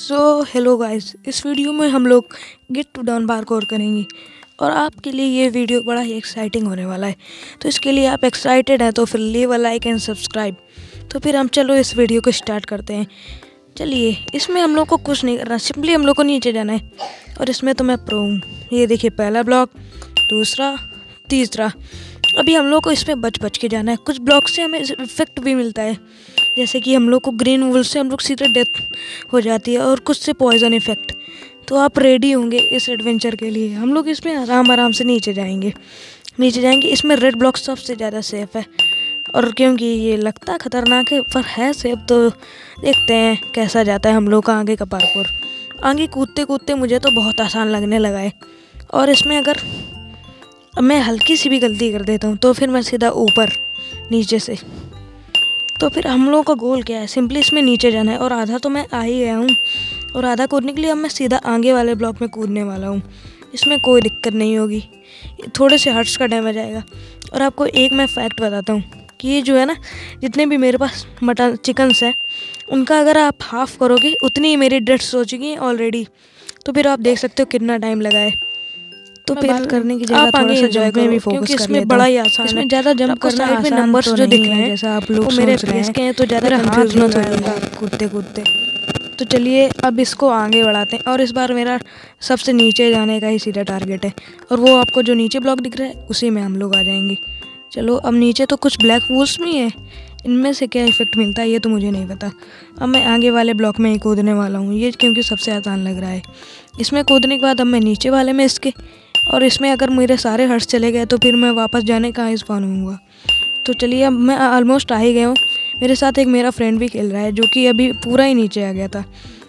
Hello guys, इस video में हम लोग गेट टू डाउन पार्कोर करेंगे और आपके लिए ये वीडियो बड़ा ही एक्साइटिंग होने वाला है। तो इसके लिए आप एक्साइटेड हैं तो फिर leave a like and subscribe. तो फिर हम चलो इस वीडियो को स्टार्ट करते हैं। चलिए, इसमें हम लोग को कुछ नहीं करना, सिंपली हम लोग को नीचे जाना है और इसमें तो मैं प्रो हूँ। ये देखिए, पहला ब्लॉक, दूसरा, तीसरा। अभी हम लोग को इसमें बच के जाना है। कुछ ब्लॉक से हमें इफेक्ट भी मिलता है, जैसे कि हम लोग को ग्रीन वुल से हम लोग सीधे डेथ हो जाती है और कुछ से पॉइजन इफेक्ट। तो आप रेडी होंगे इस एडवेंचर के लिए? हम लोग इसमें आराम से नीचे जाएंगे। इसमें रेड ब्लॉक सबसे ज़्यादा सेफ़ है, और क्योंकि ये लगता खतरनाक है पर है सेफ, तो देखते हैं कैसा जाता है हम लोग का आगे का पार्कोर। आगे कूदते कूदते मुझे तो बहुत आसान लगने लगा है, और इसमें अगर मैं हल्की सी भी गलती कर देता हूँ तो फिर मैं सीधा ऊपर नीचे से। तो फिर हम लोगों का गोल क्या है? सिंपली इसमें नीचे जाना है, और आधा तो मैं आ ही गया हूँ, और आधा कूदने के लिए अब मैं सीधा आगे वाले ब्लॉक में कूदने वाला हूँ। इसमें कोई दिक्कत नहीं होगी, थोड़े से हर्ट्स का डैमेज आएगा। और आपको एक मैं फैक्ट बताता हूँ कि ये जो है ना, जितने भी मेरे पास मटन चिकन्स हैं, उनका अगर आप हाफ़ करोगे उतनी ही मेरी डेथ्स हो चुकी हैं ऑलरेडी। तो फिर आप देख सकते हो कितना टाइम लगा है। तो फिर बात करने की जगह आप आगे एंजॉय में भी फोकस कर इसमें बड़ा ही आसान है। इसमें ज़्यादा जंप करना आसान में नंबर्स जो दिख रहे हैं, जैसा आप लोग मेरे फेस के हैं, तो ज़्यादा कंफ्यूज मत होइएगा कूदते। तो चलिए अब इसको आगे बढ़ाते हैं, और इस बार मेरा सबसे नीचे जाने का ही सीधा टारगेट है, और वो आपको जो नीचे ब्लॉक दिख रहा है उसी में हम लोग आ जाएंगे। चलो, अब नीचे तो कुछ ब्लैक वूल्स भी हैं, इनमें से क्या इफेक्ट मिलता है ये तो मुझे नहीं पता। अब मैं आगे वाले ब्लॉक में ही कूदने वाला हूँ, ये क्योंकि सबसे आसान लग रहा है। इसमें कूदने के बाद अब मैं नीचे वाले में इसके, और इसमें अगर मेरे सारे हर्ट्स चले गए तो फिर मैं वापस जाने कहाँ स्पॉन होऊंगा। तो चलिए, अब मैं ऑलमोस्ट आ ही गया हूँ। मेरे साथ एक मेरा फ्रेंड भी खेल रहा है, जो कि अभी पूरा ही नीचे आ गया था।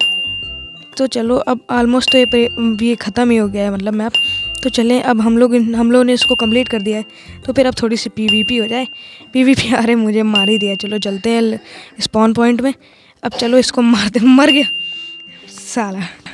तो चलो, अब ऑलमोस्ट तो ये ख़त्म ही हो गया है, मतलब मैप। तो चलें, अब हम लोग ने इसको कंप्लीट कर दिया है, तो फिर अब थोड़ी सी पीवीपी हो जाए। पीवीपी अरे मुझे मार ही दिया। चलो चलते हैं स्पॉन पॉइंट में। अब चलो इसको मारते, मर गया साला।